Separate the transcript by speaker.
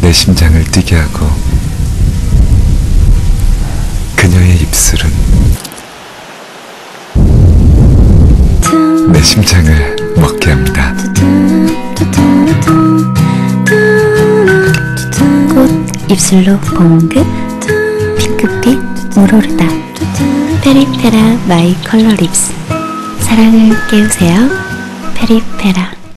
Speaker 1: 내 심장을 뛰게 하고 그녀의 입술은 내 심장을 먹게 합니다.
Speaker 2: 꽃 입술로 봉긋 핑크빛 오로르다 페리페라 마이 컬러 립스. 사랑을 깨우세요. 페리페라.